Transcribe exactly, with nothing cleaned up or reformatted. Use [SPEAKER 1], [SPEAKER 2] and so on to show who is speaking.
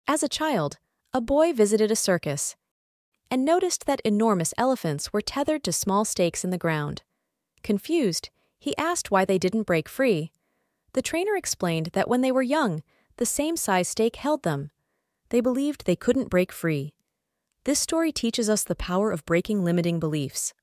[SPEAKER 1] As a child, a boy visited a circus and noticed that enormous elephants were tethered to small stakes in the ground. Confused, he asked why they didn't break free. The trainer explained that when they were young, the same size stake held them. They believed they couldn't break free. This story teaches us the power of breaking limiting beliefs.